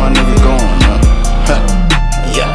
my nigga going, yeah.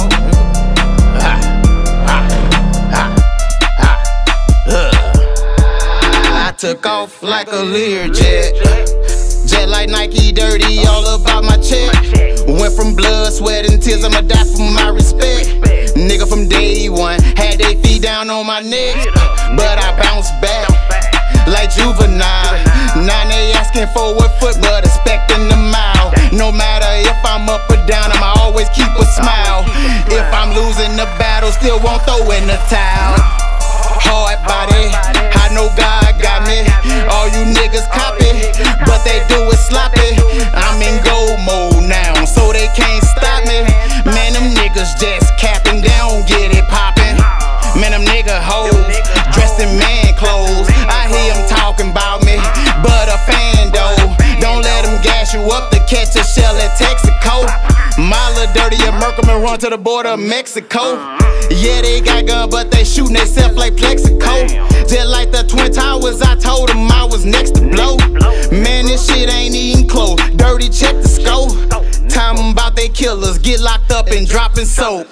I took off like a Learjet, jet like Nike dirty, all about my check. Went from blood, sweat, and tears, I'ma die for my respect. Nigga from day one, had they feet down on my neck, but I bounced back like juvenile. Now they asking for a foot, but expecting a mile. No matter if I'm up or down, I'ma always keep a smile. If I'm losing the battle, still won't throw in the towel. Hard body, I know God got me. All you niggas copy, but they do it sloppy. I'm in gold mode now, so they can't stop me. Man, them niggas just capping, they don't get it poppin'. Man, them nigga hoes dressed in man clothes. I hear them talking about me, but a fan though. Don't let them gas you up to catch a shell at Texaco. My little dirty and Merkelman run to the border of Mexico. Yeah, they got guns, but they shootin' theyself like Plexico. Just like the Twin Towers, I told them I was next to blow. Man, this shit ain't even close. Dirty, check the scope. Time about they killers, get locked up and dropping soap.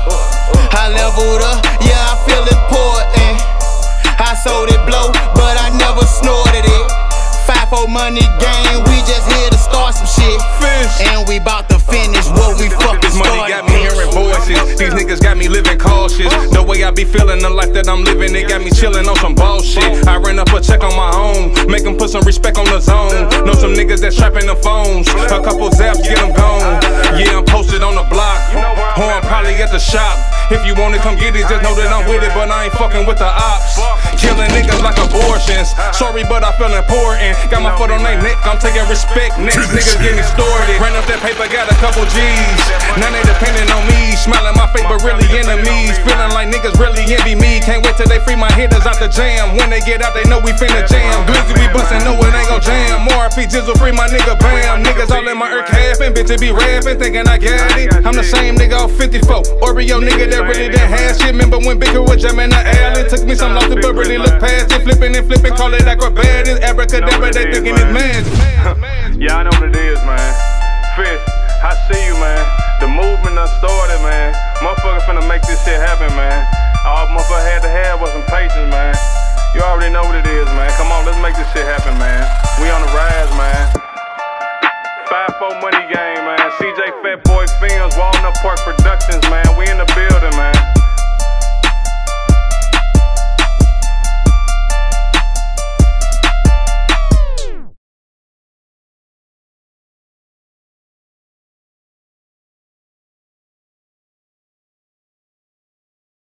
I leveled up, yeah, I feel important. I sold it blow, but I never snorted it. 5-4 money game, we just here to start some shit. And we bout to finish what we fucking this money got me hearing voices. These niggas got me living cautious. The way I be feeling the life that I'm living, it got me chilling on some bullshit. I ran up a check on my own, make them put some respect on the zone. Know some niggas that's trapping the phones, a couple zaps, get them gone. Yeah, I'm posted on the block, or I'm probably at the shop. If you want it, come get it, just know that I'm with it, but I ain't fucking with the ops. Killing niggas like abortions. Sorry, but I feel important. Got my foot on their neck, I'm taking respect. Next niggas getting started. Ran up that paper, got a couple G's. Now they depending on me. Smiling my face, but really enemies. Feeling like niggas really envy me. Can't wait till they free my hitters out the jam. When they get out, they know we finna jam. Glizzy, we bustin', know it ain't gon' jam. More RP Jizzle, free my nigga Bam. Niggas all in my ear capping, bitches be rapping, thinking I got it. I'm the same nigga off 54. Oreo nigga that really didn't have shit. Remember when Bigger was jamming the alley? Took me some lost it, but really look past it. Flipping and flipping, call it acrobatics. Abracadabra, they thinking it's magic. Yeah, I know what it is, man. Fish, I see you, man. The movement done started, man. Motherfucker finna make this shit happen, man. All motherfucker had to have was some patience, man. You already know what it is, man. Come on, let's make this shit happen, man. We on the rise, man. 5-4 money game, man. CJ Fat Boy Films, Walnut Park Productions.